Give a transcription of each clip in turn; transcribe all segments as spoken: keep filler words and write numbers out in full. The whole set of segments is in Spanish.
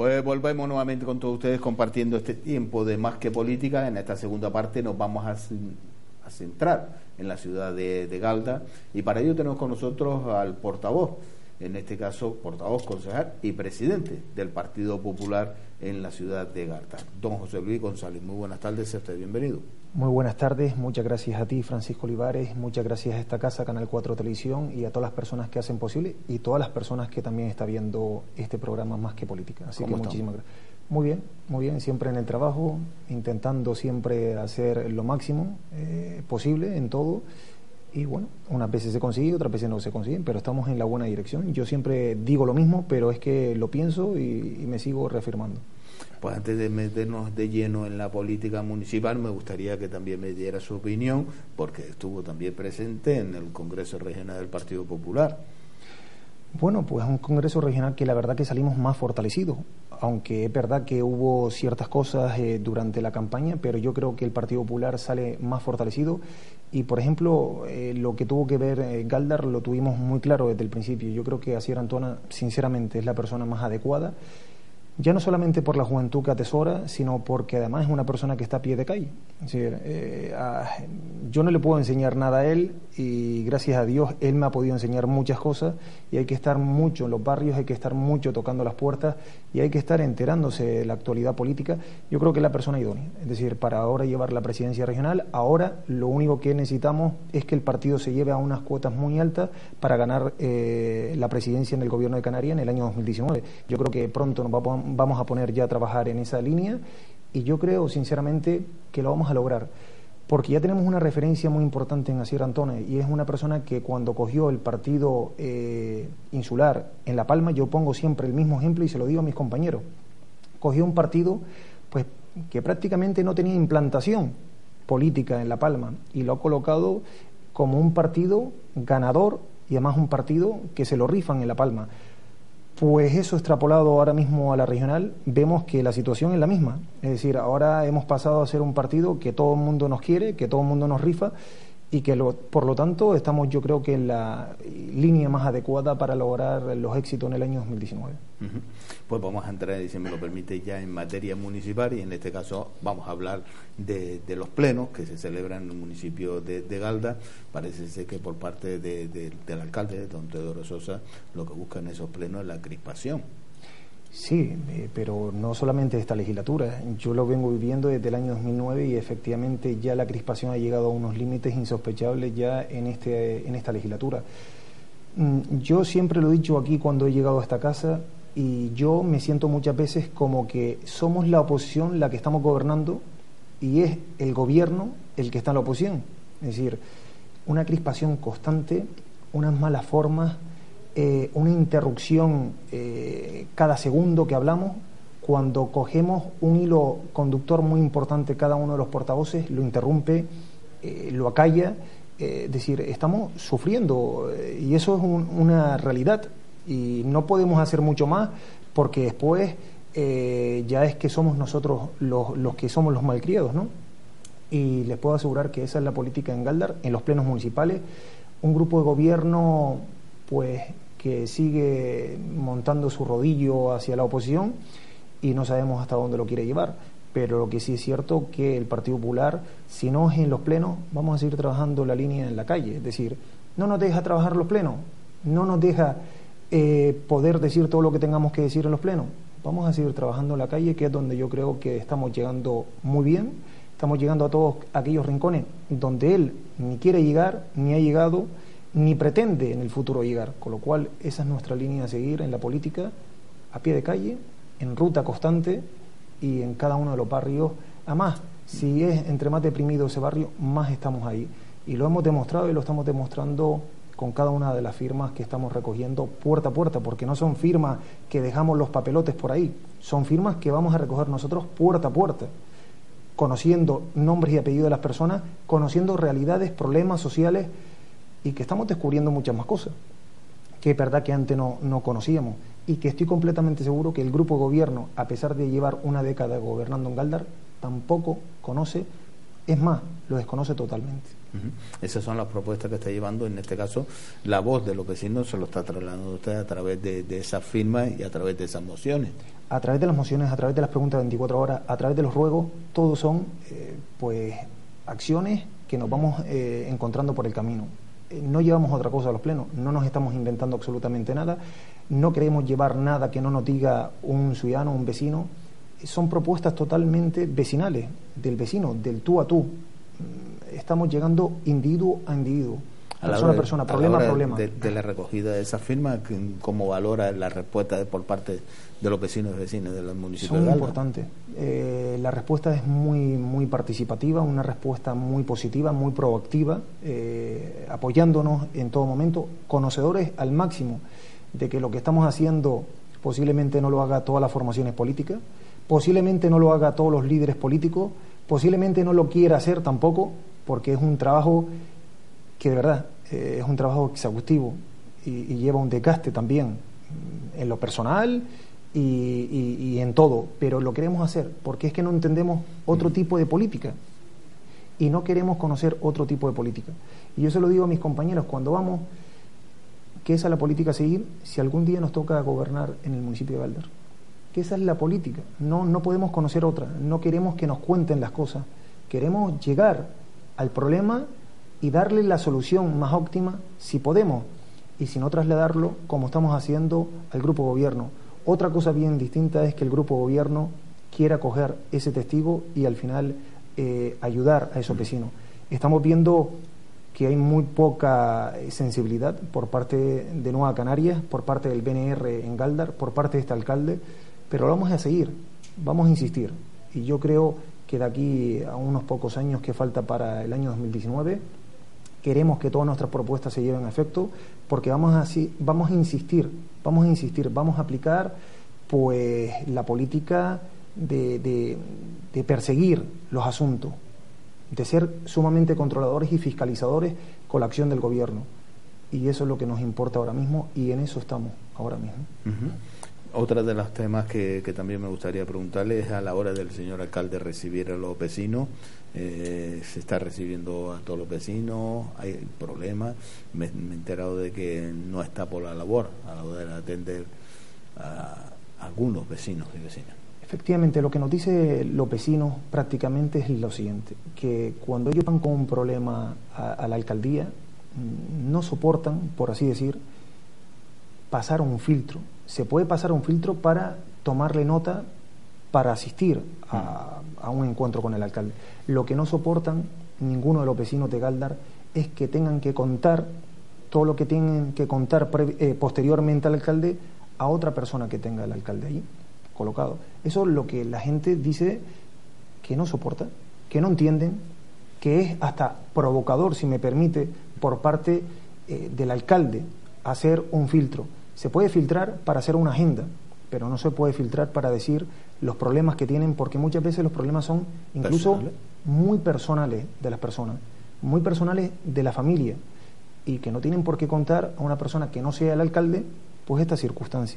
Pues volvemos nuevamente con todos ustedes compartiendo este tiempo de Más que Política. En esta segunda parte nos vamos a, a centrar en la ciudad de, de Galda, y para ello tenemos con nosotros al portavoz, en este caso portavoz, concejal y presidente del Partido Popular en la ciudad de Galda, don José Luis González. Muy buenas tardes, sea usted bienvenido. Muy buenas tardes, muchas gracias a ti, Francisco Olivares, muchas gracias a esta casa, Canal cuatro Televisión, y a todas las personas que hacen posible y todas las personas que también están viendo este programa Más que Política. Así que muchísimas gracias. Muy bien, muy bien, siempre en el trabajo, intentando siempre hacer lo máximo eh, posible en todo. Y bueno, unas veces se consigue, otras veces no se consiguen, pero estamos en la buena dirección. Yo siempre digo lo mismo, pero es que lo pienso y, y me sigo reafirmando. Pues antes de meternos de lleno en la política municipal, me gustaría que también me diera su opinión, porque estuvo también presente en el Congreso Regional del Partido Popular. Bueno, pues un Congreso Regional que la verdad que salimos más fortalecidos, aunque es verdad que hubo ciertas cosas eh, durante la campaña, pero yo creo que el Partido Popular sale más fortalecido. Y, por ejemplo, eh, lo que tuvo que ver eh, Galdar lo tuvimos muy claro desde el principio. Yo creo que Asier Antona, sinceramente, es la persona más adecuada, ya no solamente por la juventud que atesora, sino porque además es una persona que está a pie de calle. Es decir, eh, a, yo no le puedo enseñar nada a él, y gracias a Dios él me ha podido enseñar muchas cosas, y hay que estar mucho en los barrios, hay que estar mucho tocando las puertas, y hay que estar enterándose de la actualidad política. Yo creo que es la persona idónea. Es decir, para ahora llevar la presidencia regional, ahora lo único que necesitamos es que el partido se lleve a unas cuotas muy altas para ganar eh, la presidencia en el gobierno de Canarias en el año dos mil diecinueve. Yo creo que pronto nos va a vamos a poner ya a trabajar en esa línea, y yo creo sinceramente que lo vamos a lograr, porque ya tenemos una referencia muy importante en Asier Antona, y es una persona que cuando cogió el partido eh, insular en La Palma, yo pongo siempre el mismo ejemplo y se lo digo a mis compañeros, cogió un partido pues que prácticamente no tenía implantación política en La Palma, y lo ha colocado como un partido ganador, y además un partido que se lo rifan en La Palma. Pues eso extrapolado ahora mismo a la regional, vemos que la situación es la misma. Es decir, ahora hemos pasado a ser un partido que todo el mundo nos quiere, que todo el mundo nos rifa, y que lo, por lo tanto estamos, yo creo que en la línea más adecuada para lograr los éxitos en el año dos mil diecinueve. Uh-huh. Pues vamos a entrar, si me lo permite, ya en materia municipal, y en este caso vamos a hablar de, de los plenos que se celebran en el municipio de, de Galda. Parece ser que por parte de, de, del alcalde, don Teodoro Sosa, lo que buscan esos plenos es la crispación. Sí, eh, pero no solamente esta legislatura. Yo lo vengo viviendo desde el año dos mil nueve, y efectivamente ya la crispación ha llegado a unos límites insospechables ya en, este, en esta legislatura. Yo siempre lo he dicho aquí cuando he llegado a esta casa, y yo me siento muchas veces como que somos la oposición la que estamos gobernando, y es el gobierno el que está en la oposición. Es decir, una crispación constante, unas malas formas, Eh, una interrupción eh, cada segundo que hablamos. Cuando cogemos un hilo conductor muy importante, cada uno de los portavoces lo interrumpe, eh, lo acalla. Eh, es decir, estamos sufriendo, eh, y eso es un, una realidad, y no podemos hacer mucho más, porque después eh, ya es que somos nosotros los, los que somos los malcriados, ¿no? Y les puedo asegurar que esa es la política en Galdar, en los plenos municipales. Un grupo de gobierno pues que sigue montando su rodillo hacia la oposición, y no sabemos hasta dónde lo quiere llevar. Pero lo que sí es cierto que el Partido Popular, si no es en los plenos, vamos a seguir trabajando la línea en la calle. Es decir, no nos deja trabajar los plenos, no nos deja eh, poder decir todo lo que tengamos que decir en los plenos. Vamos a seguir trabajando en la calle, que es donde yo creo que estamos llegando muy bien. Estamos llegando a todos aquellos rincones donde él ni quiere llegar, ni ha llegado, ni pretende en el futuro llegar, con lo cual esa es nuestra línea a seguir en la política, a pie de calle, en ruta constante y en cada uno de los barrios. Además, si es entre más deprimido ese barrio, más estamos ahí, y lo hemos demostrado y lo estamos demostrando con cada una de las firmas que estamos recogiendo puerta a puerta, porque no son firmas que dejamos los papelotes por ahí, son firmas que vamos a recoger nosotros puerta a puerta, conociendo nombres y apellidos de las personas, conociendo realidades, problemas sociales, y que estamos descubriendo muchas más cosas que es verdad que antes no, no conocíamos, y que estoy completamente seguro que el grupo de gobierno, a pesar de llevar una década gobernando en Galdar, tampoco conoce, es más, lo desconoce totalmente. Uh-huh. Esas son las propuestas que está llevando, en este caso, la voz de los vecinos se lo está trasladando usted a través de, de esas firmas y a través de esas mociones. A través de las mociones, a través de las preguntas de veinticuatro horas, a través de los ruegos, todos son eh, pues acciones que nos vamos eh, encontrando por el camino. Eh, no llevamos otra cosa a los plenos, no nos estamos inventando absolutamente nada, no queremos llevar nada que no nos diga un ciudadano, un vecino. Son propuestas totalmente vecinales, del vecino, del tú a tú. Estamos llegando individuo a individuo, persona a persona, problema a problema. De, de la recogida de esas firmas, ¿cómo valora la respuesta por parte de los vecinos y vecinas de los municipios de Galda? Son importantes. Eh, la respuesta es muy muy participativa, una respuesta muy positiva, muy proactiva, eh, apoyándonos en todo momento, conocedores al máximo de que lo que estamos haciendo posiblemente no lo haga todas las formaciones políticas, posiblemente no lo haga todos los líderes políticos, posiblemente no lo quiera hacer tampoco, porque es un trabajo que de verdad eh, es un trabajo exhaustivo y, y lleva un desgaste también en lo personal y, y, y en todo, pero lo queremos hacer porque es que no entendemos otro tipo de política y no queremos conocer otro tipo de política. Y yo se lo digo a mis compañeros cuando vamos, que esa es la política a seguir si algún día nos toca gobernar en el municipio de Galdar. Que esa es la política, no, no podemos conocer otra, no queremos que nos cuenten las cosas, queremos llegar al problema y darle la solución más óptima si podemos, y si no trasladarlo como estamos haciendo al grupo gobierno. Otra cosa bien distinta es que el grupo gobierno quiera coger ese testigo y al final eh, ayudar a esos vecinos. Estamos viendo que hay muy poca sensibilidad por parte de Nueva Canarias, por parte del B N R en Galdar, por parte de este alcalde, pero lo vamos a seguir, vamos a insistir. Y yo creo que de aquí a unos pocos años que falta para el año dos mil diecinueve, queremos que todas nuestras propuestas se lleven a efecto, porque vamos a, vamos a insistir, vamos a insistir, vamos a aplicar pues la política de, de, de perseguir los asuntos, de ser sumamente controladores y fiscalizadores con la acción del gobierno. Y eso es lo que nos importa ahora mismo y en eso estamos ahora mismo. Uh-huh. Otra de los temas que, que también me gustaría preguntarle es a la hora del señor alcalde recibir a los vecinos. Eh, se está recibiendo a todos los vecinos, hay problemas. Me, me he enterado de que no está por la labor a la hora de atender a, a algunos vecinos y vecinas. Efectivamente, lo que nos dicen los vecinos prácticamente es lo siguiente, que cuando ellos van con un problema a, a la alcaldía, no soportan, por así decir, pasar un filtro. Se puede pasar un filtro para tomarle nota, para asistir a, a un encuentro con el alcalde. Lo que no soportan ninguno de los vecinos de Galdar es que tengan que contar todo lo que tienen que contar pre, eh, posteriormente al alcalde a otra persona que tenga el alcalde allí colocado. Eso es lo que la gente dice que no soporta, que no entienden, que es hasta provocador, si me permite, por parte eh, del alcalde hacer un filtro. Se puede filtrar para hacer una agenda, pero no se puede filtrar para decir los problemas que tienen, porque muchas veces los problemas son incluso ¿Personales? muy personales de las personas, muy personales de la familia, y que no tienen por qué contar a una persona que no sea el alcalde, pues esta circunstancia.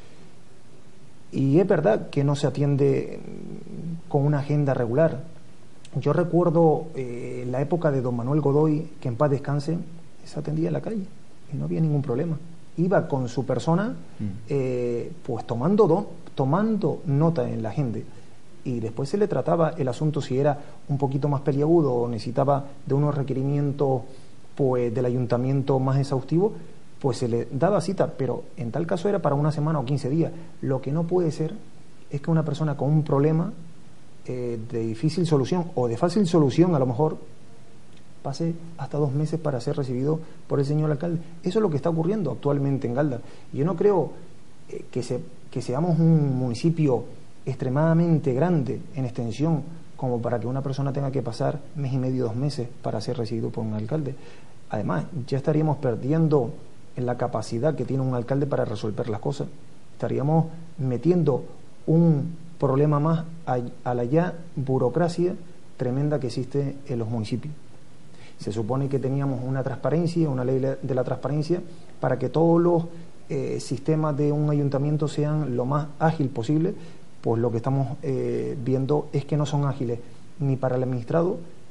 Y es verdad que no se atiende con una agenda regular. Yo recuerdo eh, la época de don Manuel Godoy, que en paz descanse, se atendía en la calle y no había ningún problema. Iba con su persona eh, pues tomando, do, tomando nota en la gente, y después se le trataba el asunto si era un poquito más peliagudo o necesitaba de unos requerimientos pues del ayuntamiento más exhaustivos, pues se le daba cita, pero en tal caso era para una semana o quince días. Lo que no puede ser es que una persona con un problema eh, de difícil solución o de fácil solución a lo mejor pase hasta dos meses para ser recibido por el señor alcalde. Eso es lo que está ocurriendo actualmente en Galdar. Yo no creo eh, que, se, que seamos un municipio extremadamente grande en extensión como para que una persona tenga que pasar mes y medio, dos meses para ser recibido por un alcalde. Además, ya estaríamos perdiendo en la capacidad que tiene un alcalde para resolver las cosas. Estaríamos metiendo un problema más a, a la ya burocracia tremenda que existe en los municipios. Se supone que teníamos una transparencia, una ley de la transparencia, para que todos los eh, sistemas de un ayuntamiento sean lo más ágil posible. Pues lo que estamos eh, viendo es que no son ágiles ni para el administrado,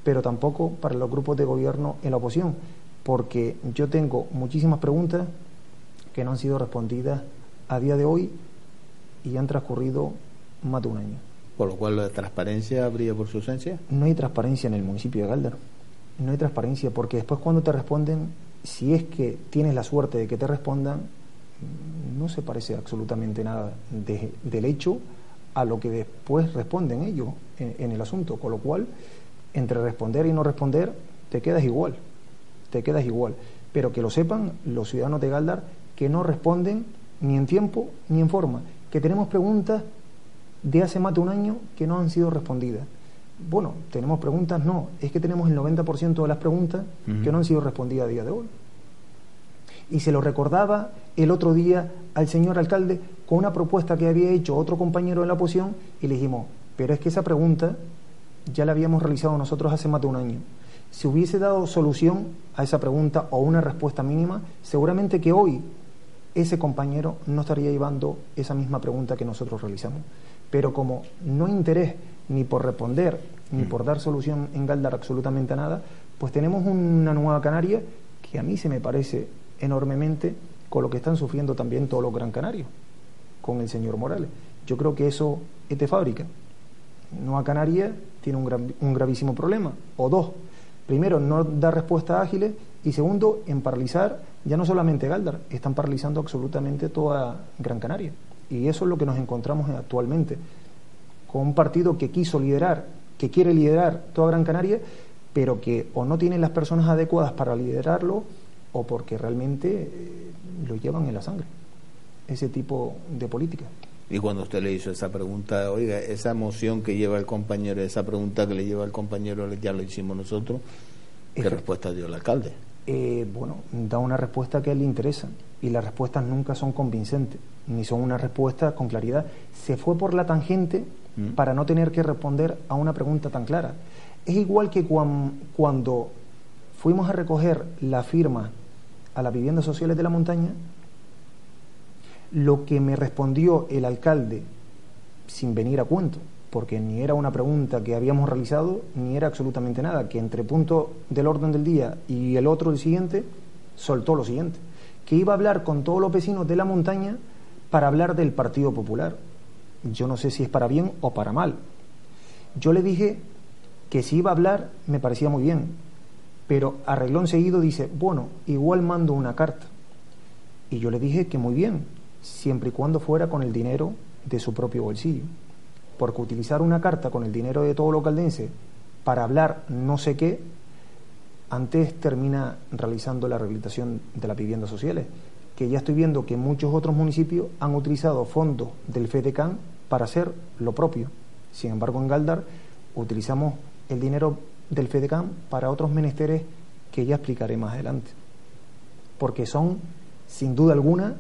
pero tampoco para los grupos de gobierno en la oposición, porque yo tengo muchísimas preguntas que no han sido respondidas a día de hoy y han transcurrido más de un año. Por lo cual, ¿la transparencia habría por su ausencia? No hay transparencia en el municipio de Gáldar. No hay transparencia, porque después cuando te responden, si es que tienes la suerte de que te respondan, no se parece absolutamente nada de, del hecho a lo que después responden ellos en, en el asunto, con lo cual, entre responder y no responder, te quedas igual, te quedas igual. Pero que lo sepan los ciudadanos de Gáldar, que no responden ni en tiempo ni en forma, que tenemos preguntas de hace más de un año que no han sido respondidas. Bueno, tenemos preguntas, no, es que tenemos el noventa por ciento de las preguntas uh-huh. que no han sido respondidas a día de hoy. Y se lo recordaba el otro día al señor alcalde con una propuesta que había hecho otro compañero de la oposición y le dijimos, pero es que esa pregunta ya la habíamos realizado nosotros hace más de un año. Si hubiese dado solución a esa pregunta o una respuesta mínima, seguramente que hoy ese compañero no estaría llevando esa misma pregunta que nosotros realizamos. Pero como no hay interés ni por responder, ni por dar solución en Gáldar absolutamente a nada, pues tenemos una nueva Canaria que a mí se me parece enormemente con lo que están sufriendo también todos los Gran Canarios, con el señor Morales. Yo creo que eso es de fábrica. Nueva Canaria tiene un, gran, un gravísimo problema, o dos. Primero, no dar respuestas ágiles, y segundo, en paralizar ya no solamente Gáldar, están paralizando absolutamente toda Gran Canaria. Y eso es lo que nos encontramos actualmente, con un partido que quiso liderar, que quiere liderar toda Gran Canaria, pero que o no tienen las personas adecuadas para liderarlo, o porque realmente eh, lo llevan en la sangre, ese tipo de política. Y cuando usted le hizo esa pregunta, oiga, esa moción que lleva el compañero, esa pregunta que le lleva el compañero, ya lo hicimos nosotros, ¿qué Efe- respuesta dio el alcalde? Eh, bueno, da una respuesta que a él le interesa, y las respuestas nunca son convincentes, ni son una respuesta con claridad. Se fue por la tangente ¿Mm? para no tener que responder a una pregunta tan clara. Es igual que cuan, cuando fuimos a recoger la firma a las viviendas sociales de la montaña, lo que me respondió el alcalde, sin venir a cuento, porque ni era una pregunta que habíamos realizado, ni era absolutamente nada, que entre punto del orden del día y el otro, el siguiente, soltó lo siguiente, que iba a hablar con todos los vecinos de la montaña para hablar del Partido Popular. Yo no sé si es para bien o para mal. Yo le dije que si iba a hablar me parecía muy bien, pero a reglón seguido dice, bueno, igual mando una carta. Y yo le dije que muy bien, siempre y cuando fuera con el dinero de su propio bolsillo, porque utilizar una carta con el dinero de todos los caldenses para hablar no sé qué, antes termina realizando la rehabilitación de las viviendas sociales, que ya estoy viendo que muchos otros municipios han utilizado fondos del FEDECAN para hacer lo propio. Sin embargo, en Gáldar utilizamos el dinero del FEDECAN para otros menesteres que ya explicaré más adelante, porque son, sin duda alguna,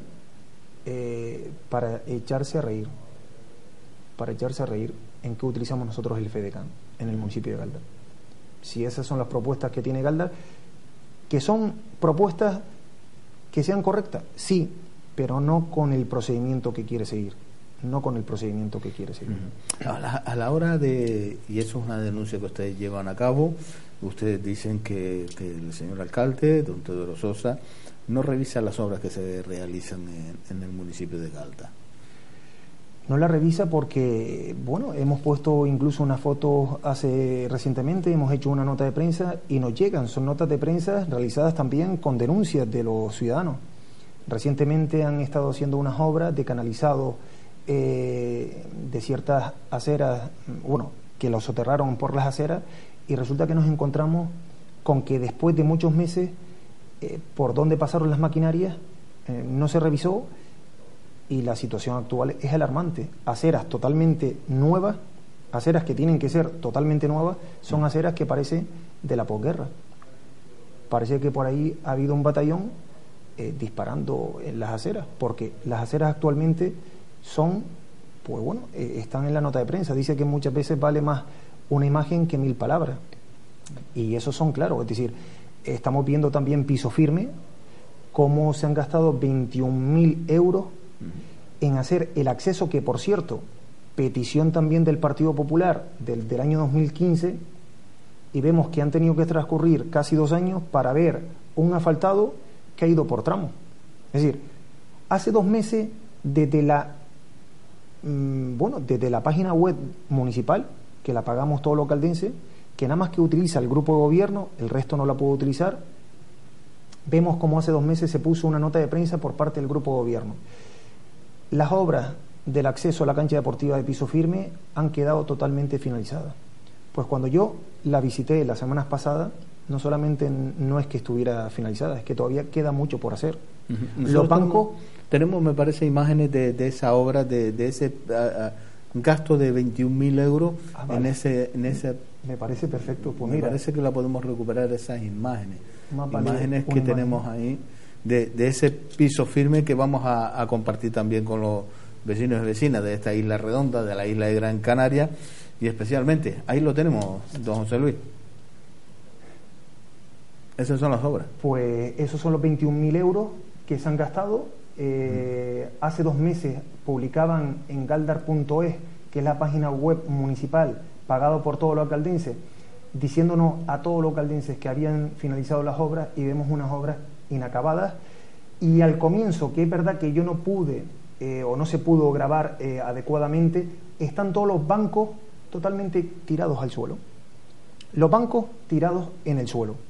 eh, para echarse a reír, para echarse a reír en qué utilizamos nosotros el FEDECAN en el municipio de Gáldar. Si esas son las propuestas que tiene Gáldar, que son propuestas que sean correctas, sí, pero no con el procedimiento que quiere seguir. no con el procedimiento que quiere seguir. A la, a la hora de, y eso es una denuncia que ustedes llevan a cabo, ustedes dicen que, que el señor alcalde, don Teodoro Sosa, no revisa las obras que se realizan en, en el municipio de Galda. No la revisa porque, bueno, hemos puesto incluso una foto hace recientemente, hemos hecho una nota de prensa y nos llegan, son notas de prensa realizadas también con denuncias de los ciudadanos. Recientemente han estado haciendo unas obras de canalizado eh, de ciertas aceras, bueno, que los soterraron por las aceras, y resulta que nos encontramos con que después de muchos meses, eh, por donde pasaron las maquinarias, eh, no se revisó, y la situación actual es alarmante. Aceras totalmente nuevas, aceras que tienen que ser totalmente nuevas, son aceras que parecen de la posguerra. Parece que por ahí ha habido un batallón eh, disparando en las aceras, porque las aceras actualmente son, pues bueno, eh, están en la nota de prensa, dice que muchas veces vale más una imagen que mil palabras, y eso son claros. Es decir, estamos viendo también Piso Firme, cómo se han gastado veintiún mil euros en hacer el acceso, que por cierto, petición también del Partido Popular del, del año dos mil quince, y vemos que han tenido que transcurrir casi dos años para ver un asfaltado que ha ido por tramo. Es decir, hace dos meses desde la mmm, bueno, desde la página web municipal, que la pagamos todos los caldenses, que nada más que utiliza el grupo de gobierno, el resto no la puede utilizar, vemos como hace dos meses se puso una nota de prensa por parte del grupo de gobierno. Las obras del acceso a la cancha deportiva de Piso Firme han quedado totalmente finalizadas. Pues cuando yo la visité las semanas pasadas, no solamente no es que estuviera finalizada, es que todavía queda mucho por hacer. Uh-huh. Los bancos... Tenemos, tenemos, me parece, imágenes de, de esa obra, de, de ese uh, uh, gasto de veintiún mil euros ah, vale. en ese... En ese me parece perfecto. Pues me mira, parece que la podemos recuperar esas imágenes. Vale, imágenes que imagen. tenemos ahí de, de ese Piso Firme que vamos a, a compartir también con los vecinos y vecinas de esta isla redonda, de la isla de Gran Canaria, y especialmente, ahí lo tenemos, don José Luis. Esas son las obras. Pues esos son los veintiún mil euros que se han gastado. Eh, mm. Hace dos meses publicaban en galdar punto es, que es la página web municipal pagado por todos los alcaldenses, diciéndonos a todos los alcaldenses que habían finalizado las obras, y vemos unas obras inacabadas. Y al comienzo, que es verdad que yo no pude eh, o no se pudo grabar eh, adecuadamente, están todos los bancos totalmente tirados al suelo. Los bancos tirados en el suelo.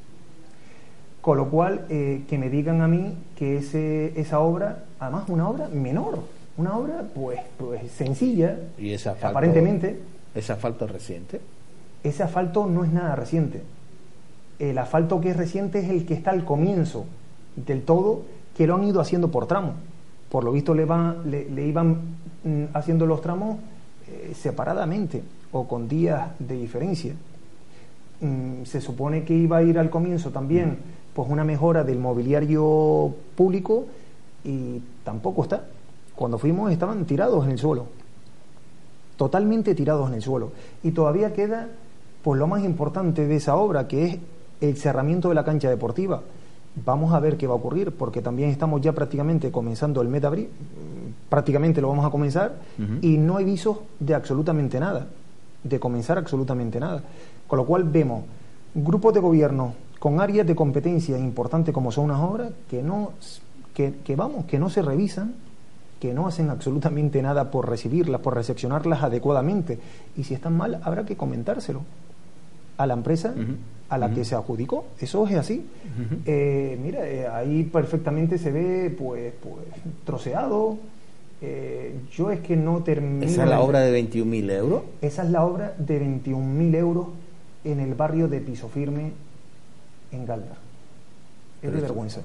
Con lo cual, eh, que me digan a mí que ese, esa obra, además una obra menor, una obra pues, pues sencilla, y ese asfalto, aparentemente. ¿Ese asfalto es reciente? Ese asfalto no es nada reciente. El asfalto que es reciente es el que está al comienzo del todo, que lo han ido haciendo por tramos. Por lo visto le, van, le, le iban mm, haciendo los tramos eh, separadamente o con días de diferencia. Mm, se supone que iba a ir al comienzo también pues una mejora del mobiliario público, y tampoco está. Cuando fuimos estaban tirados en el suelo, totalmente tirados en el suelo, y todavía queda pues lo más importante de esa obra, que es el cerramiento de la cancha deportiva. Vamos a ver qué va a ocurrir, porque también estamos ya prácticamente comenzando el mes de abril, prácticamente lo vamos a comenzar, uh-huh. y no hay visos de absolutamente nada, de comenzar absolutamente nada. Con lo cual vemos grupos de gobierno con áreas de competencia importantes como son unas obras que no, que, que vamos, que no se revisan, que no hacen absolutamente nada por recibirlas, por recepcionarlas adecuadamente, y si están mal habrá que comentárselo a la empresa uh-huh. a la uh-huh. que se adjudicó. Eso es así. Uh-huh. eh, mira, eh, ahí perfectamente se ve pues, pues troceado. Eh, yo es que no termino. ¿Esa es la obra de veintiún mil euros? Esa es la obra de veintiún mil euros en el barrio de Piso Firme, en Galdar. Es Pero de esto... vergüenza.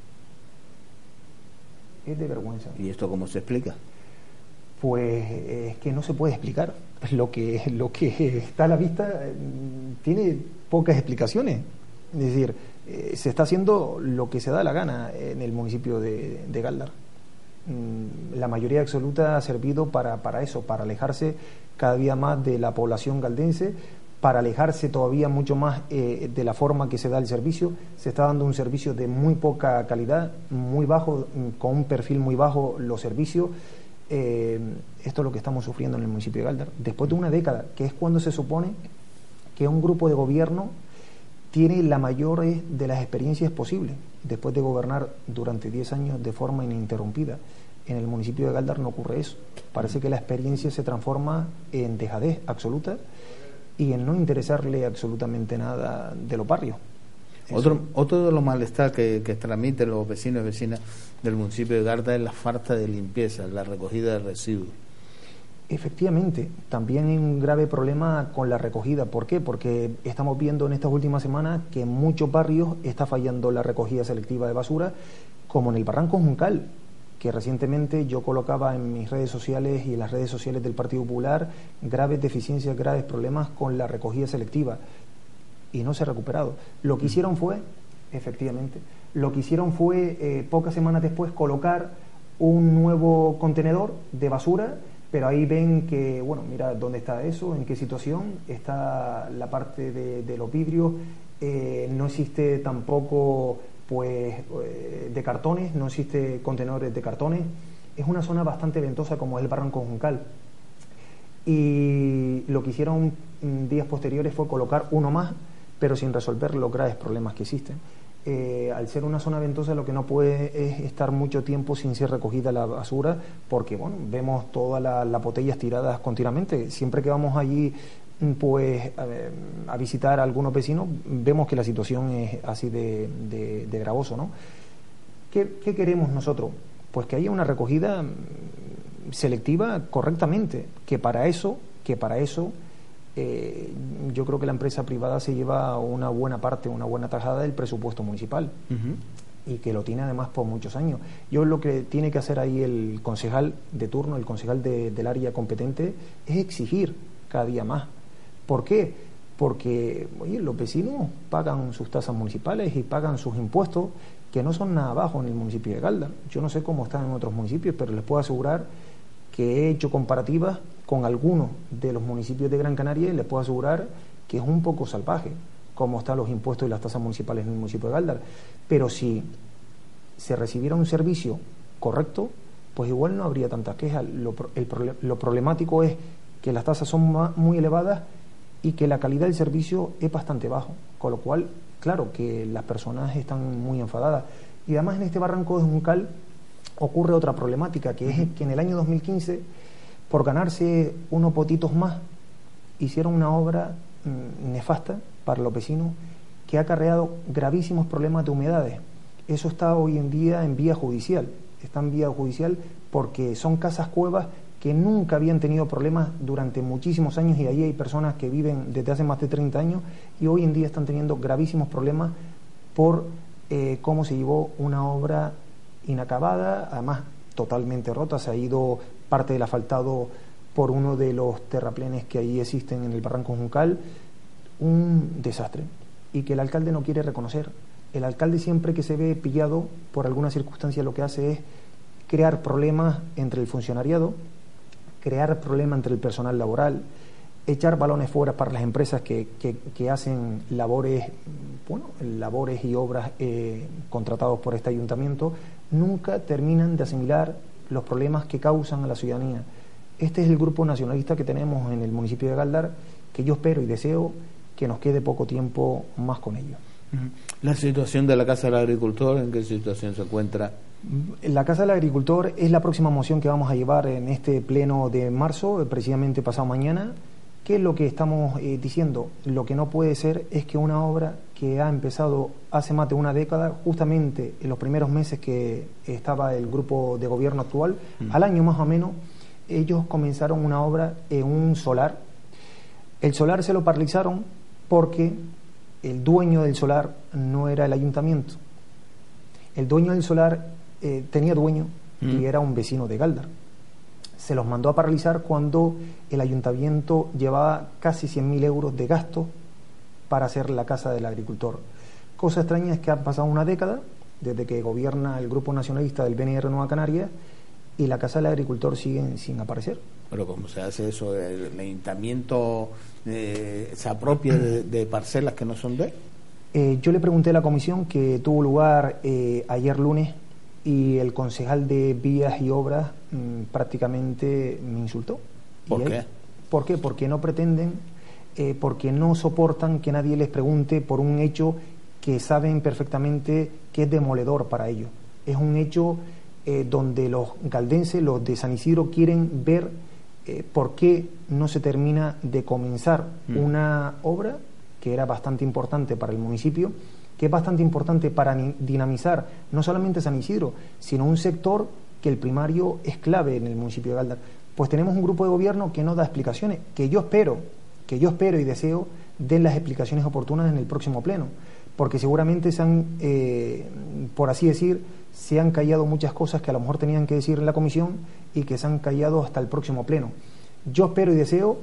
Es de vergüenza. ¿Y esto cómo se explica? Pues es que no se puede explicar. Lo que, lo que está a la vista tiene pocas explicaciones. Es decir, eh, se está haciendo lo que se da la gana en el municipio de, de Galdar. Mm, la mayoría absoluta ha servido para, para eso, para alejarse cada día más de la población galdense, para alejarse todavía mucho más eh, de la forma que se da el servicio. Se está dando un servicio de muy poca calidad, muy bajo, con un perfil muy bajo los servicios. Eh, esto es lo que estamos sufriendo en el municipio de Galdar, después de una década, que es cuando se supone que un grupo de gobierno tiene la mayor de las experiencias posibles, después de gobernar durante diez años de forma ininterrumpida. En el municipio de Galdar no ocurre eso. Parece que la experiencia se transforma en dejadez absoluta y en no interesarle absolutamente nada de los barrios. Otro, otro de los malestar que, que transmiten los vecinos y vecinas del municipio de Galdar es la falta de limpieza, la recogida de residuos. Efectivamente, también hay un grave problema con la recogida. ¿Por qué? Porque estamos viendo en estas últimas semanas que en muchos barrios está fallando la recogida selectiva de basura, como en el Barranco Juncal, que recientemente yo colocaba en mis redes sociales y en las redes sociales del Partido Popular graves deficiencias, graves problemas con la recogida selectiva, y no se ha recuperado. Lo que hicieron fue, efectivamente, lo que hicieron fue eh, pocas semanas después colocar un nuevo contenedor de basura, pero ahí ven que, bueno, mira dónde está eso, en qué situación está la parte de, de los vidrios, eh, no existe tampoco pues de cartones, no existe contenedores de cartones. Es una zona bastante ventosa como es el Barranco Juncal. y lo que hicieron días posteriores fue colocar uno más, pero sin resolver los graves problemas que existen. Eh, al ser una zona ventosa, lo que no puede es estar mucho tiempo sin ser recogida la basura, porque bueno, vemos todas la, las botellas tiradas continuamente. Siempre que vamos allí pues a, a visitar a algunos vecinos, vemos que la situación es así de, de, de gravoso, ¿no? ¿Qué, ¿Qué queremos nosotros? Pues que haya una recogida selectiva correctamente, que para eso, que para eso eh, yo creo que la empresa privada se lleva una buena parte, una buena tajada del presupuesto municipal. Uh-huh. Y que lo tiene además por muchos años. Yo lo que tiene que hacer ahí el concejal de turno, el concejal de, del área competente, es exigir cada día más. ¿Por qué? Porque oye, los vecinos pagan sus tasas municipales y pagan sus impuestos, que no son nada bajos en el municipio de Galdar. Yo no sé cómo están en otros municipios, pero les puedo asegurar que he hecho comparativas con algunos de los municipios de Gran Canaria y les puedo asegurar que es un poco salvaje cómo están los impuestos y las tasas municipales en el municipio de Galdar. Pero si se recibiera un servicio correcto, pues igual no habría tantas quejas. Lo, el, lo problemático es que las tasas son muy elevadas y que la calidad del servicio es bastante bajo, con lo cual, claro, que las personas están muy enfadadas. Y además en este barranco de Juncal ocurre otra problemática, que es que en el año dos mil quince, por ganarse unos potitos más, hicieron una obra mmm, nefasta para los vecinos que ha acarreado gravísimos problemas de humedades. Eso está hoy en día en vía judicial, está en vía judicial porque son casas cuevas que nunca habían tenido problemas durante muchísimos años, y ahí hay personas que viven desde hace más de treinta años y hoy en día están teniendo gravísimos problemas por eh, cómo se llevó una obra inacabada, además totalmente rota. Se ha ido parte del asfaltado por uno de los terraplenes que ahí existen en el barranco Juncal. Un desastre, y que el alcalde no quiere reconocer. El alcalde, siempre que se ve pillado por alguna circunstancia, lo que hace es crear problemas entre el funcionariado, crear problemas entre el personal laboral, echar balones fuera para las empresas que, que, que hacen labores, bueno, labores y obras eh, contratados por este ayuntamiento. Nunca terminan de asimilar los problemas que causan a la ciudadanía. Este es el grupo nacionalista que tenemos en el municipio de Galdar, que yo espero y deseo que nos quede poco tiempo más con ellos. La situación de la Casa del Agricultor, ¿en qué situación se encuentra? La Casa del Agricultor es la próxima moción que vamos a llevar en este pleno de marzo, precisamente pasado mañana. ¿Qué es lo que estamos eh, diciendo? Lo que no puede ser es que una obra que ha empezado hace más de una década, justamente en los primeros meses que estaba el grupo de gobierno actual, mm. al año más o menos, ellos comenzaron una obra en un solar. El solar se lo paralizaron porque el dueño del solar no era el ayuntamiento. El dueño del solar eh, tenía dueño mm. y era un vecino de Galdar. Se los mandó a paralizar cuando el ayuntamiento llevaba casi cien mil euros de gasto para hacer la Casa del Agricultor. Cosa extraña es que ha pasado una década desde que gobierna el grupo nacionalista del B N R Nueva Canarias y la Casa del Agricultor sigue sin aparecer. Pero ¿cómo se hace eso? ¿El ayuntamiento eh, se apropia de, de parcelas que no son de él? Eh, yo le pregunté a la comisión que tuvo lugar eh, ayer lunes, y el concejal de Vías y Obras mmm, prácticamente me insultó. ¿Por ¿Y qué? Él, ¿Por qué? Porque no pretenden, eh, porque no soportan que nadie les pregunte por un hecho que saben perfectamente que es demoledor para ellos. Es un hecho eh, donde los galdenses, los de San Isidro, quieren ver eh, por qué no se termina de comenzar mm. una obra que era bastante importante para el municipio, que es bastante importante para dinamizar no solamente San Isidro, sino un sector que el primario es clave en el municipio de Galdar. Pues tenemos un grupo de gobierno que no da explicaciones, que yo espero, que yo espero y deseo den las explicaciones oportunas en el próximo pleno, porque seguramente se han, eh, por así decir, se han callado muchas cosas que a lo mejor tenían que decir en la comisión y que se han callado hasta el próximo pleno. Yo espero y deseo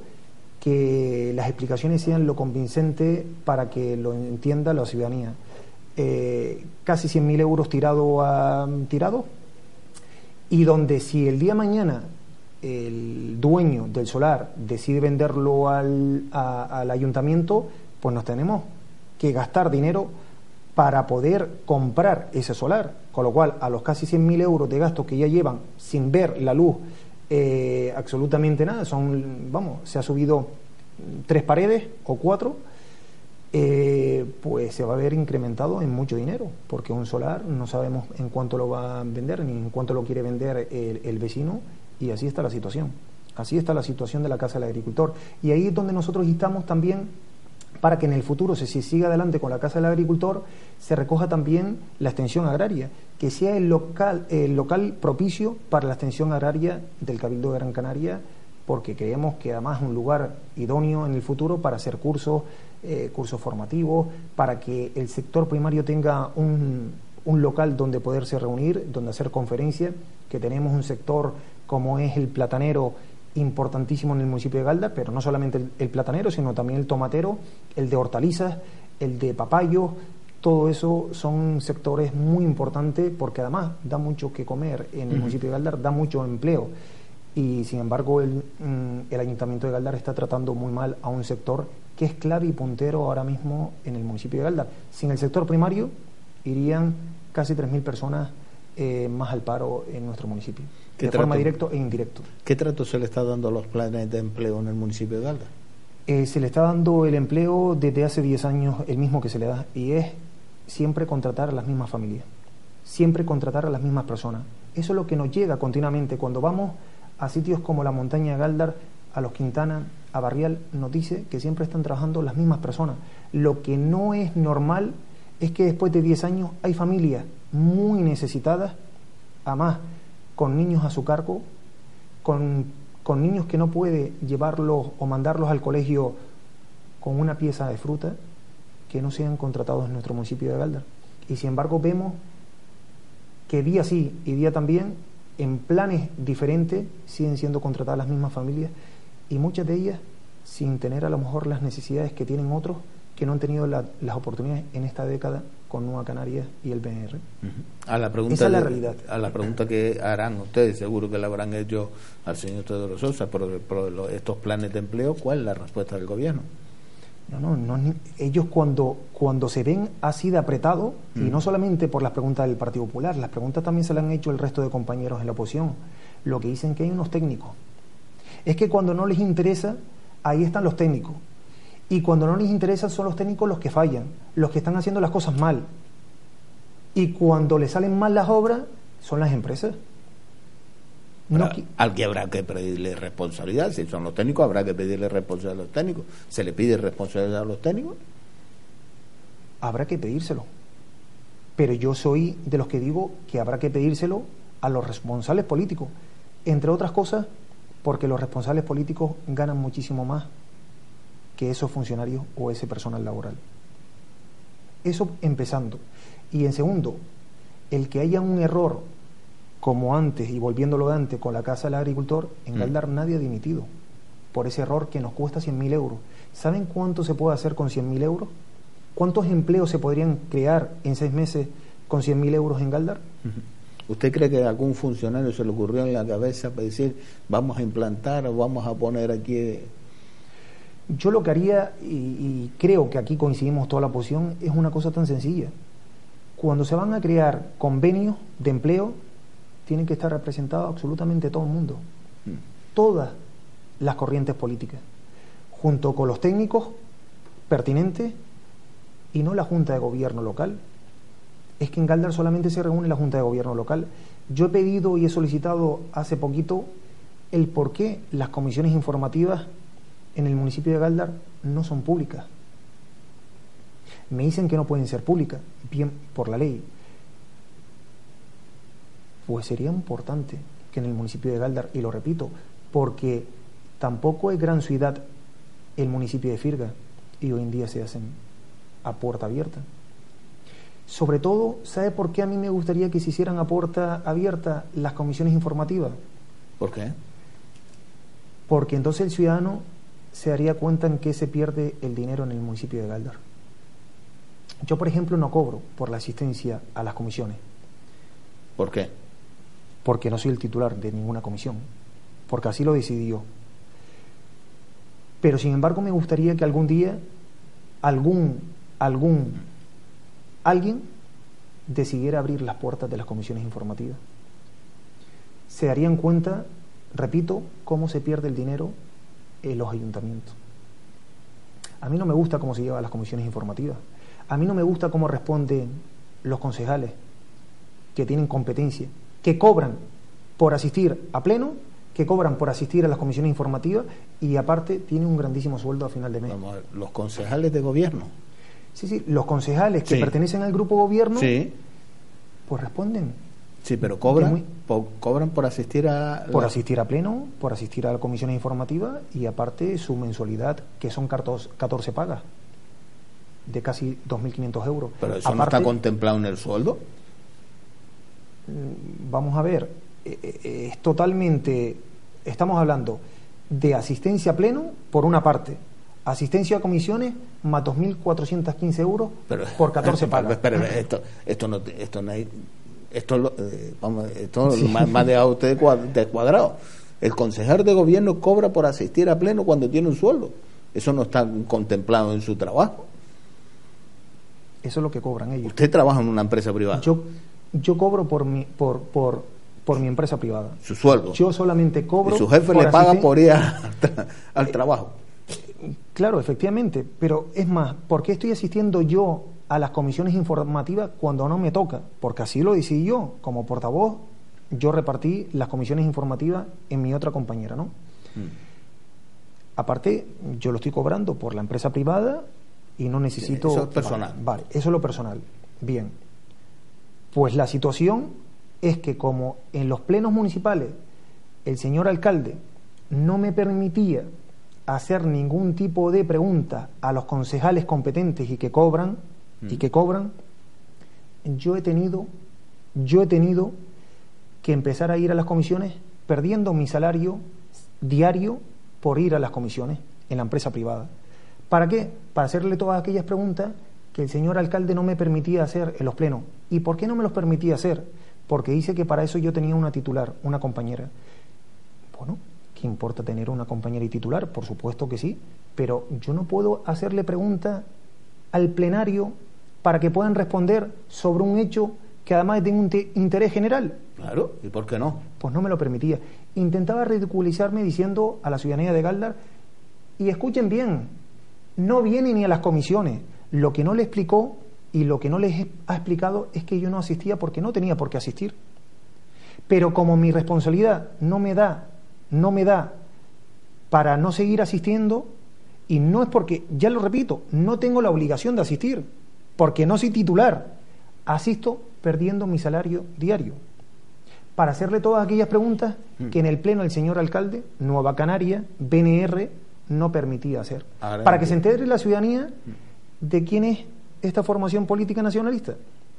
que las explicaciones sean lo convincente para que lo entienda la ciudadanía. Eh, casi cien mil euros tirado a tirado, y donde si el día de mañana el dueño del solar decide venderlo al, a, al ayuntamiento, pues nos tenemos que gastar dinero para poder comprar ese solar, con lo cual a los casi cien mil euros de gastos que ya llevan sin ver la luz eh, absolutamente nada. Son, vamos, se ha subido tres paredes o cuatro, eh, pues se va a ver incrementado en mucho dinero, porque un solar no sabemos en cuánto lo va a vender ni en cuánto lo quiere vender el, el vecino, y así está la situación. Así está la situación de la Casa del Agricultor. Y ahí es donde nosotros instamos también para que en el futuro, si se siga adelante con la Casa del Agricultor, se recoja también la extensión agraria, que sea el local, el local propicio para la extensión agraria del Cabildo de Gran Canaria, porque creemos que además es un lugar idóneo en el futuro para hacer cursos, eh, cursos formativos, para que el sector primario tenga un, un local donde poderse reunir, donde hacer conferencias, que tenemos un sector como es el platanero importantísimo en el municipio de Galdar, pero no solamente el, el platanero, sino también el tomatero, el de hortalizas, el de papayos. Todo eso son sectores muy importantes, porque además da mucho que comer en el uh-huh. municipio de Galdar, da mucho empleo, y sin embargo el, el Ayuntamiento de Galdar está tratando muy mal a un sector que es clave y puntero ahora mismo en el municipio de Galdar. Sin el sector primario irían casi tres mil personas eh, más al paro en nuestro municipio, de trato, forma directa e indirecta. ¿Qué trato se le está dando a los planes de empleo en el municipio de Galdar? Eh, se le está dando el empleo desde hace diez años, el mismo que se le da, y es siempre contratar a las mismas familias, siempre contratar a las mismas personas. Eso es lo que nos llega continuamente cuando vamos a sitios como la montaña de Galdar, a Los Quintana, a Barrial, nos dice que siempre están trabajando las mismas personas. Lo que no es normal es que después de diez años hay familias muy necesitadas, además con niños a su cargo, con, con niños que no puede llevarlos o mandarlos al colegio con una pieza de fruta, que no sean contratados en nuestro municipio de Galdar. Y sin embargo vemos que día sí y día también, en planes diferentes, siguen siendo contratadas las mismas familias, y muchas de ellas sin tener a lo mejor las necesidades que tienen otros que no han tenido la, las oportunidades en esta década con Nueva Canarias y el B N R. Uh-huh. A la pregunta Esa es la de, realidad. A la pregunta que harán ustedes, seguro que la habrán hecho al señor Teodoro Sosa, por, por lo, estos planes de empleo, ¿cuál es la respuesta del gobierno? No, no, no, ellos cuando, cuando se ven así de apretado, mm. y no solamente por las preguntas del Partido Popular, las preguntas también se las han hecho el resto de compañeros en la oposición, lo que dicen que hay unos técnicos. Es que cuando no les interesa, ahí están los técnicos. Y cuando no les interesa, son los técnicos los que fallan, los que están haciendo las cosas mal. Y cuando les salen mal las obras, son las empresas. No, al que habrá que pedirle responsabilidad. Si son los técnicos, habrá que pedirle responsabilidad a los técnicos. ¿Se le pide responsabilidad a los técnicos? Habrá que pedírselo. Pero yo soy de los que digo que habrá que pedírselo a los responsables políticos. Entre otras cosas, porque los responsables políticos ganan muchísimo más que esos funcionarios o ese personal laboral. Eso empezando. Y en segundo, el que haya un error como antes, y volviéndolo de antes con la Casa del Agricultor, en Galdar mm. nadie ha dimitido por ese error que nos cuesta cien mil euros. ¿Saben cuánto se puede hacer con cien mil euros? ¿Cuántos empleos se podrían crear en seis meses con cien mil euros en Galdar? ¿Usted cree que a algún funcionario se le ocurrió en la cabeza para decir vamos a implantar o vamos a poner aquí? Yo lo que haría, y, y creo que aquí coincidimos toda la oposición, es una cosa tan sencilla. Cuando se van a crear convenios de empleo, tienen que estar representados absolutamente todo el mundo, mm. todas las corrientes políticas, junto con los técnicos pertinentes, y no la Junta de Gobierno local. Es que en Galdar solamente se reúne la Junta de Gobierno local. Yo he pedido y he solicitado hace poquito el por qué las comisiones informativas en el municipio de Galdar no son públicas. Me dicen que no pueden ser públicas, bien por la ley. Pues sería importante que en el municipio de Galdar, y lo repito, porque tampoco es gran ciudad el municipio de Firga, y hoy en día se hacen a puerta abierta. Sobre todo, ¿sabe por qué a mí me gustaría que se hicieran a puerta abierta las comisiones informativas? ¿Por qué? Porque entonces el ciudadano se daría cuenta en qué se pierde el dinero en el municipio de Galdar. Yo, por ejemplo, no cobro por la asistencia a las comisiones. ¿Por qué? Porque no soy el titular de ninguna comisión, porque así lo decidió. Pero sin embargo me gustaría que algún día algún algún alguien decidiera abrir las puertas de las comisiones informativas. Se darían cuenta repito, cómo se pierde el dinero en los ayuntamientos. A mí no me gusta cómo se llevan las comisiones informativas. A mí no me gusta cómo responden los concejales que tienen competencia, que cobran por asistir a pleno, que cobran por asistir a las comisiones informativas y aparte tienen un grandísimo sueldo a final de mes. Vamos a ver, los concejales de gobierno. Sí, sí, los concejales que sí. pertenecen al grupo gobierno, sí. pues responden. Sí, pero cobran, muy, po, cobran por asistir a... Por la... asistir a pleno, por asistir a las comisiones informativas y aparte su mensualidad, que son catorce pagas, de casi dos mil quinientos euros. Pero eso aparte, no está contemplado en el sueldo. Vamos a ver, es totalmente, estamos hablando de asistencia a pleno, por una parte, asistencia a comisiones, más dos mil cuatrocientos quince euros pero, por catorce pagas. Pero, pero esto, esto no, esto no hay... Esto, eh, vamos, esto sí. más, más dejado usted de cuadrado. El concejal de gobierno cobra por asistir a pleno cuando tiene un sueldo. Eso no está contemplado en su trabajo. Eso es lo que cobran ellos. Usted trabaja en una empresa privada. Yo, yo cobro por mi, por, por, por mi empresa privada. Su sueldo. Yo solamente cobro. Y su jefe le paga por ir a, al trabajo. Claro, efectivamente. Pero es más, ¿por qué estoy asistiendo yo a las comisiones informativas cuando no me toca? Porque así lo decidí yo, como portavoz, yo repartí las comisiones informativas en mi otra compañera, ¿no? Mm. Aparte, yo lo estoy cobrando por la empresa privada y no necesito... Eso es personal. Vale, vale, eso es lo personal. Bien. Pues la situación es que como en los plenos municipales el señor alcalde no me permitía hacer ningún tipo de pregunta a los concejales competentes y que cobran, y que cobran, yo he tenido, yo he tenido que empezar a ir a las comisiones perdiendo mi salario diario por ir a las comisiones en la empresa privada. ¿Para qué? Para hacerle todas aquellas preguntas que el señor alcalde no me permitía hacer en los plenos. ¿Y por qué no me los permitía hacer? Porque dice que para eso yo tenía una titular, una compañera. Bueno, ¿qué importa tener una compañera y titular? Por supuesto que sí, pero yo no puedo hacerle preguntas al plenario para que puedan responder sobre un hecho que además tiene un interés general. Claro, ¿y por qué no? Pues no me lo permitía. Intentaba ridiculizarme diciendo a la ciudadanía de Galdar, y escuchen bien, no viene ni a las comisiones. Lo que no le explicó y lo que no les ha explicado es que yo no asistía porque no tenía por qué asistir. Pero como mi responsabilidad no me da, no me da para no seguir asistiendo, y no es porque, ya lo repito, no tengo la obligación de asistir, porque no soy titular, asisto perdiendo mi salario diario, para hacerle todas aquellas preguntas que en el pleno el señor alcalde, Nueva Canaria, B N R, no permitía hacer. Ahora, para que se entere la ciudadanía de quién es esta formación política nacionalista,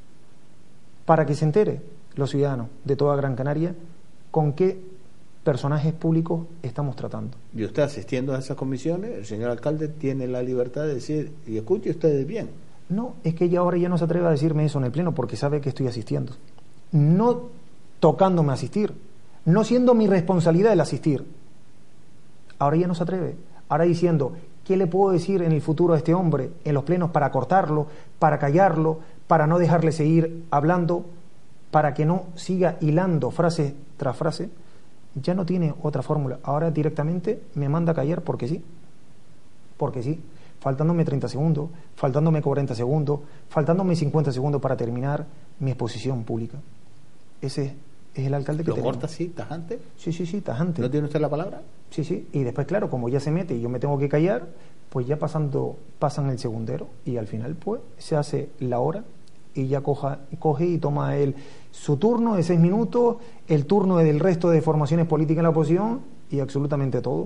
para que se entere los ciudadanos de toda Gran Canaria con qué personajes públicos estamos tratando. Y usted asistiendo a esas comisiones, el señor alcalde tiene la libertad de decir, y escuche ustedes bien. No, es que ella ahora ya no se atreve a decirme eso en el pleno porque sabe que estoy asistiendo. No tocándome a asistir, no siendo mi responsabilidad el asistir. Ahora ya no se atreve. Ahora diciendo, ¿qué le puedo decir en el futuro a este hombre en los plenos para cortarlo, para callarlo, para no dejarle seguir hablando, para que no siga hilando frase tras frase? Ya no tiene otra fórmula. Ahora directamente me manda a callar porque sí. Porque sí. Faltándome treinta segundos, faltándome cuarenta segundos, faltándome cincuenta segundos para terminar mi exposición pública. Ese es el alcalde que ¿Lo tenemos. corta así, tajante? Sí, sí, sí, tajante. ¿No tiene usted la palabra? Sí, sí. Y después, claro, como ya se mete y yo me tengo que callar, pues ya pasando, pasan el segundero y al final, pues, se hace la hora y ya coja, coge y toma él su turno de seis minutos, el turno del resto de formaciones políticas en la oposición y absolutamente todo.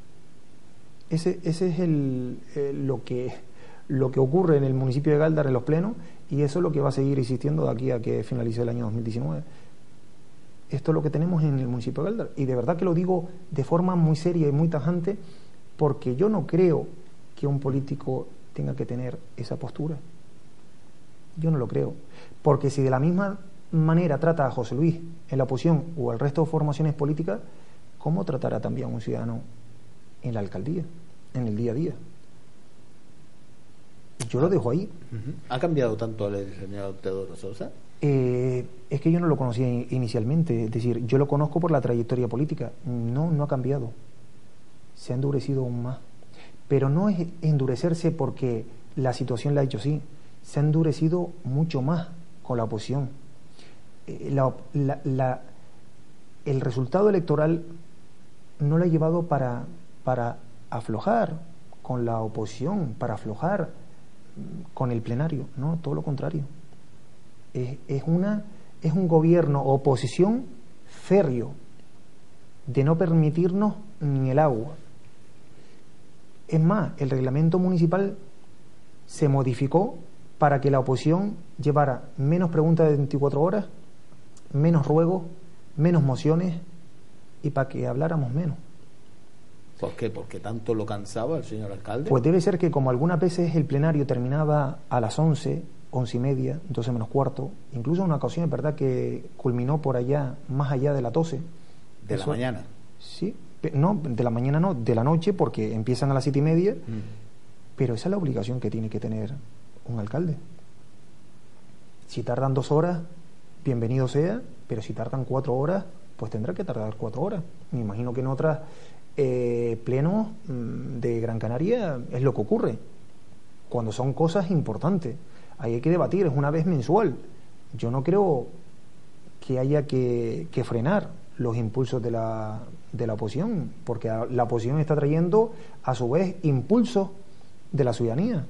Ese, ese es el, el, lo que lo que ocurre en el municipio de Galdar en los plenos, y eso es lo que va a seguir existiendo de aquí a que finalice el año dos mil diecinueve. Esto es lo que tenemos en el municipio de Galdar, y de verdad que lo digo de forma muy seria y muy tajante, porque yo no creo que un político tenga que tener esa postura. Yo no lo creo, porque si de la misma manera trata a José Luis en la oposición o al resto de formaciones políticas, ¿cómo tratará también a un ciudadano en la alcaldía, en el día a día? Yo lo dejo ahí. ¿Ha cambiado tanto el señor Teodoro Sosa? Eh, es que yo no lo conocía inicialmente, es decir, yo lo conozco por la trayectoria política. No, no ha cambiado. Se ha endurecido aún más. Pero no es endurecerse porque la situación la ha hecho así. Se ha endurecido mucho más con la oposición. Eh, la, la, la, el resultado electoral no lo ha llevado para, para aflojar con la oposición, para aflojar con el plenario. No, todo lo contrario. Es, es, una, es un gobierno o oposición férreo de no permitirnos ni el agua. Es más, el reglamento municipal se modificó para que la oposición llevara menos preguntas de veinticuatro horas, menos ruegos, menos mociones y para que habláramos menos. ¿Por qué? ¿Porque tanto lo cansaba el señor alcalde? Pues debe ser que como algunas veces el plenario terminaba a las once, once y media, doce menos cuarto, incluso en una ocasión es verdad que culminó por allá, más allá de las doce. ¿De Eso, la mañana? Sí, no, de la mañana no, de la noche, porque empiezan a las siete y media, mm. pero esa es la obligación que tiene que tener un alcalde. Si tardan dos horas, bienvenido sea, pero si tardan cuatro horas, pues tendrá que tardar cuatro horas. Me imagino que en otras eh, plenos mmm, de Gran Canaria es lo que ocurre, cuando son cosas importantes. Ahí hay que debatir, es una vez mensual. Yo no creo que haya que, que frenar los impulsos de la, de la oposición, porque la oposición está trayendo a su vez impulsos de la ciudadanía.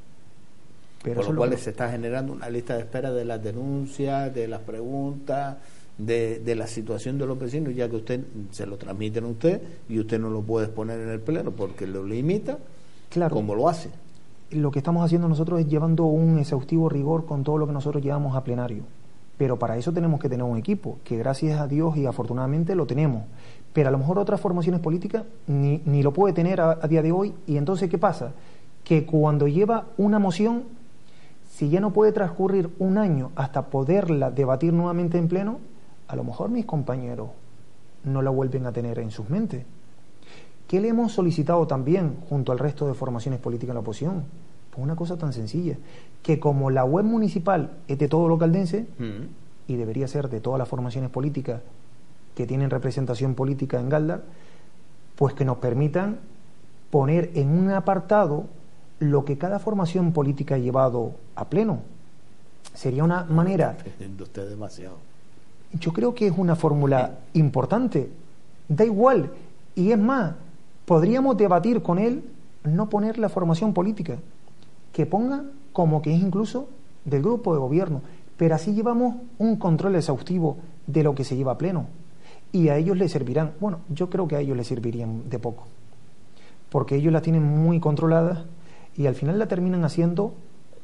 Pero por lo cual que... se está generando una lista de espera de las denuncias, de las preguntas, de, de la situación de los vecinos, ya que usted se lo transmiten a usted y usted no lo puede exponer en el pleno porque lo limita, claro, como lo hace. Lo que estamos haciendo nosotros es llevando un exhaustivo rigor con todo lo que nosotros llevamos a plenario. Pero para eso tenemos que tener un equipo, que gracias a Dios y afortunadamente lo tenemos. Pero a lo mejor otras formaciones políticas ni, ni lo puede tener a, a día de hoy. Y entonces, ¿qué pasa? Que cuando lleva una moción, si ya no puede transcurrir un año hasta poderla debatir nuevamente en pleno, a lo mejor mis compañeros no la vuelven a tener en sus mentes. ¿Qué le hemos solicitado también junto al resto de formaciones políticas en la oposición? Pues una cosa tan sencilla, que como la web municipal es de todo lo caldense, mm. y debería ser de todas las formaciones políticas que tienen representación política en Galdar, pues que nos permitan poner en un apartado lo que cada formación política ha llevado a pleno. Sería una manera... Usted demasiado. Yo creo que es una fórmula sí. importante. Da igual. Y es más, podríamos debatir con él no poner la formación política, que ponga como que es incluso del grupo de gobierno, pero así llevamos un control exhaustivo de lo que se lleva a pleno. Y a ellos les servirán, bueno, yo creo que a ellos les servirían de poco, porque ellos las tienen muy controladas y al final la terminan haciendo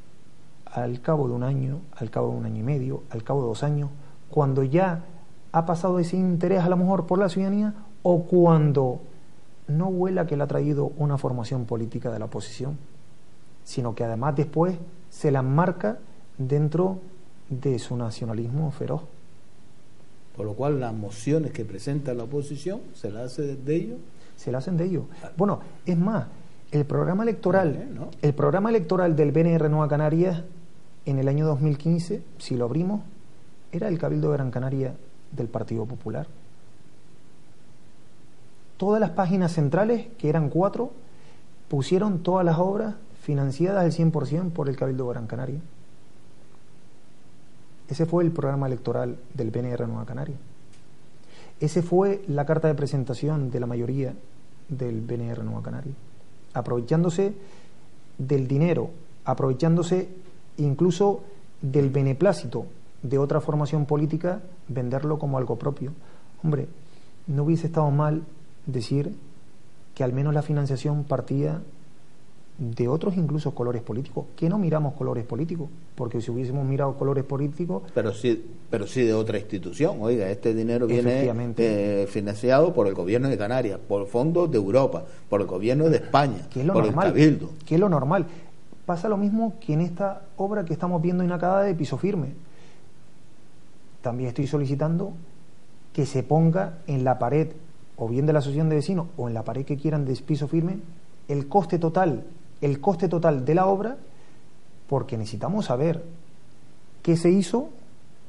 al cabo de un año, al cabo de un año y medio, al cabo de dos años, cuando ya ha pasado ese interés a lo mejor por la ciudadanía o cuando no huela que le ha traído una formación política de la oposición, sino que además después se la enmarca dentro de su nacionalismo feroz. Por lo cual las mociones que presenta la oposición se las hace de ellos. Se las hacen de ellos. Bueno, es más, el programa electoral, ¿no? el programa electoral del B N R Nueva Canarias en el año dos mil quince, si lo abrimos, era el Cabildo de Gran Canaria del Partido Popular. Todas las páginas centrales, que eran cuatro, pusieron todas las obras financiadas al cien por ciento por el Cabildo de Gran Canaria. Ese fue el programa electoral del B N R Nueva Canaria. Ese fue la carta de presentación de la mayoría del B N R Nueva Canaria. Aprovechándose del dinero, aprovechándose incluso del beneplácito de otra formación política, venderlo como algo propio. Hombre, no hubiese estado mal decir que al menos la financiación partía de otros incluso colores políticos, que no miramos colores políticos, porque si hubiésemos mirado colores políticos... Pero sí, pero sí de otra institución. Oiga, este dinero viene eh, financiado por el gobierno de Canarias, por fondos de Europa, por el gobierno de España, que es lo por normal, el Cabildo. Que es lo normal. Pasa lo mismo que en esta obra que estamos viendo inacabada de Piso Firme. También estoy solicitando que se ponga en la pared, o bien de la asociación de vecinos, o en la pared que quieran de Piso Firme, el coste total el coste total de la obra, porque necesitamos saber qué se hizo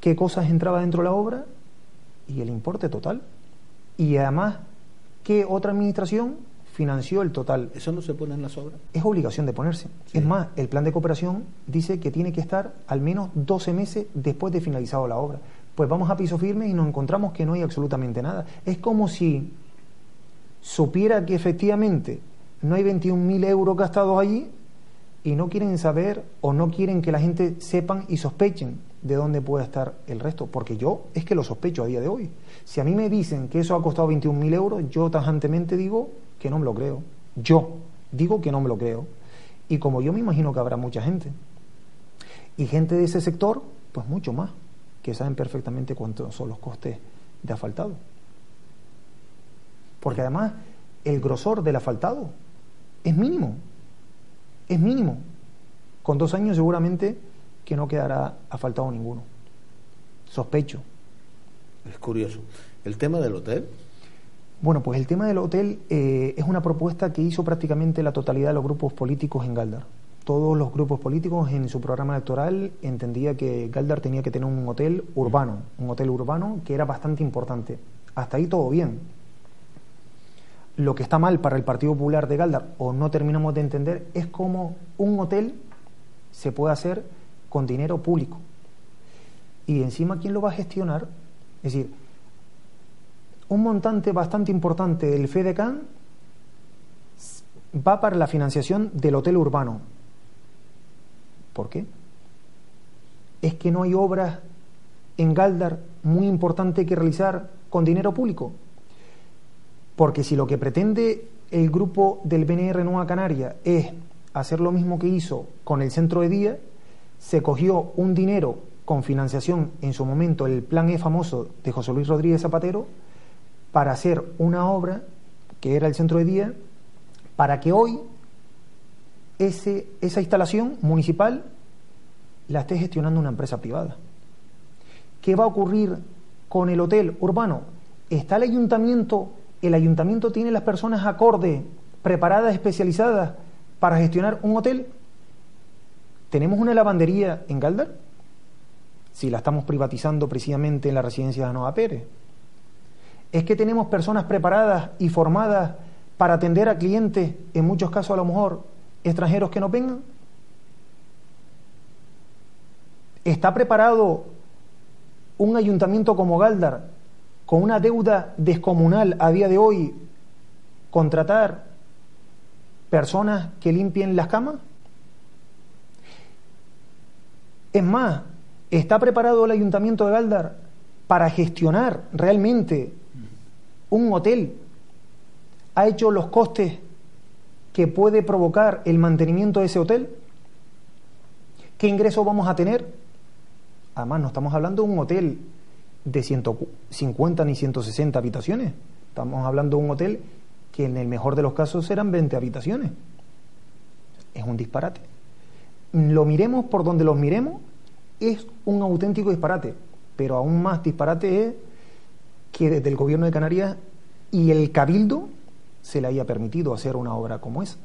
qué cosas entraba dentro de la obra y el importe total. Y además, ¿qué otra administración financió el total? ¿Eso no se pone en las obras? Es obligación de ponerse. Sí. Es más, el plan de cooperación dice que tiene que estar al menos doce meses después de finalizado la obra. Pues vamos a piso firme y nos encontramos que no hay absolutamente nada. Es como si supiera que efectivamente no hay veintiún mil euros gastados allí y no quieren saber o no quieren que la gente sepan y sospechen de dónde puede estar el resto, porque yo es que lo sospecho a día de hoy. Si a mí me dicen que eso ha costado veintiún mil euros, yo tajantemente digo que no me lo creo. Yo digo que no me lo creo. Y como yo me imagino que habrá mucha gente, y gente de ese sector, pues mucho más, que saben perfectamente cuántos son los costes de asfaltado. Porque además el grosor del asfaltado es mínimo, es mínimo. Con dos años seguramente que no quedará asfaltado ninguno. Sospecho. Es curioso. ¿El tema del hotel? Bueno, pues el tema del hotel eh, es una propuesta que hizo prácticamente la totalidad de los grupos políticos en Galdar. Todos los grupos políticos en su programa electoral entendía que Galdar tenía que tener un hotel urbano, un hotel urbano que era bastante importante. Hasta ahí todo bien. Lo que está mal para el Partido Popular de Galdar, o no terminamos de entender, es cómo un hotel se puede hacer con dinero público. Y encima, ¿quién lo va a gestionar? Es decir, un montante bastante importante del FEDECAN va para la financiación del hotel urbano. ¿Por qué? ¿Es que no hay obras en Galdar muy importantes que realizar con dinero público? Porque si lo que pretende el grupo del B N R Nueva Canaria es hacer lo mismo que hizo con el centro de día, se cogió un dinero con financiación, en su momento el plan E famoso de José Luis Rodríguez Zapatero, para hacer una obra que era el centro de día, para que hoy ese, esa instalación municipal la esté gestionando una empresa privada. ¿Qué va a ocurrir con el hotel urbano? ¿Está el ayuntamiento? ¿El ayuntamiento tiene las personas acorde, preparadas, especializadas para gestionar un hotel? ¿Tenemos una lavandería en Galdar? Si la estamos privatizando precisamente en la residencia de Anoa Pérez. ¿Es que tenemos personas preparadas y formadas para atender a clientes, en muchos casos a lo mejor extranjeros que no vengan? ¿Está preparado un ayuntamiento como Galdar, con una deuda descomunal a día de hoy, contratar personas que limpien las camas? Es más, ¿está preparado el ayuntamiento de Galdar para gestionar realmente un hotel? ¿Ha hecho los costes que puede provocar el mantenimiento de ese hotel? ¿Qué ingresos vamos a tener? Además, no estamos hablando de un hotel de ciento cincuenta ni ciento sesenta habitaciones. Estamos hablando de un hotel que en el mejor de los casos serán veinte habitaciones. Es un disparate. Lo miremos por donde los miremos, es un auténtico disparate. Pero aún más disparate es que desde el gobierno de Canarias y el Cabildo se le haya permitido hacer una obra como esa.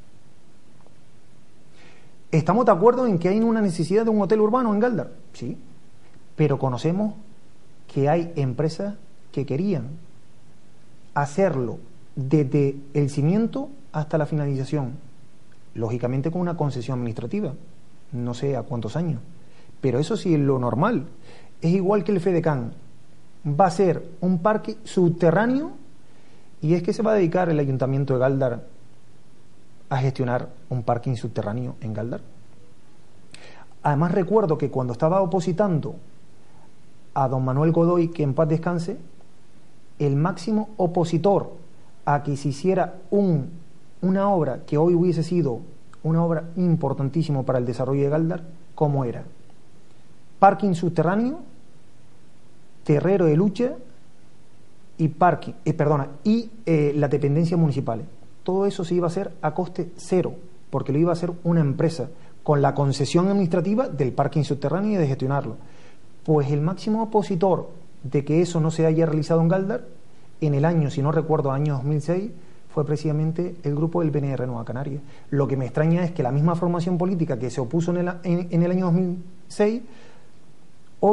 ¿Estamos de acuerdo en que hay una necesidad de un hotel urbano en Galdar? Sí, pero conocemos que hay empresas que querían hacerlo desde el cimiento hasta la finalización, lógicamente con una concesión administrativa, no sé a cuántos años, pero eso sí es lo normal. Es igual que el FEDECAN, va a ser un parque subterráneo, y es que se va a dedicar el Ayuntamiento de Galdar a gestionar un parking subterráneo en Galdar. Además, recuerdo que cuando estaba opositando a don Manuel Godoy, que en paz descanse, el máximo opositor a que se hiciera un, una obra que hoy hubiese sido una obra importantísima para el desarrollo de Galdar, ¿cómo era? Parking subterráneo, terrero de lucha y parking, eh, perdona, y eh, las dependencias municipales. Todo eso se iba a hacer a coste cero, porque lo iba a hacer una empresa con la concesión administrativa del parking subterráneo y de gestionarlo. Pues el máximo opositor de que eso no se haya realizado en Galdar, en el año, si no recuerdo, año dos mil seis, fue precisamente el grupo del B N R Nueva Canaria. Lo que me extraña es que la misma formación política que se opuso en el, en, en el año dos mil seis, hoy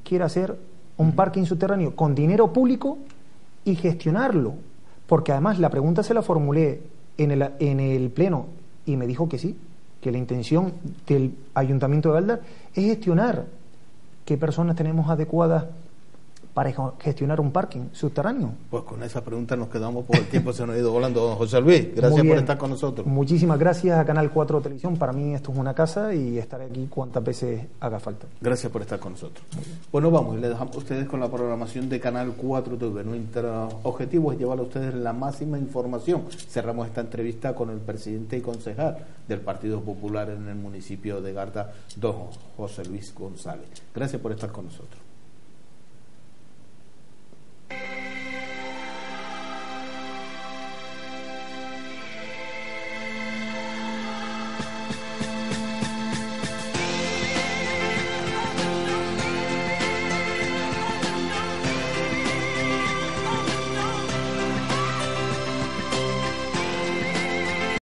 quiere hacer un parking subterráneo con dinero público y gestionarlo, porque además la pregunta se la formulé en el, en el pleno y me dijo que sí, que la intención del Ayuntamiento de Galdar es gestionar qué personas tenemos adecuadas para gestionar un parking subterráneo. Pues con esa pregunta nos quedamos porque el tiempo se nos ha ido volando. Don José Luis, gracias por estar con nosotros. Muchísimas gracias a Canal cuatro Televisión. Para mí esto es una casa y estaré aquí cuantas veces haga falta. Gracias por estar con nosotros. Bueno, vamos, le dejamos a ustedes con la programación de Canal cuatro T V. Nuestro objetivo es llevar a ustedes la máxima información. Cerramos esta entrevista con el presidente y concejal del Partido Popular en el municipio de Garda, don José Luis González. Gracias por estar con nosotros.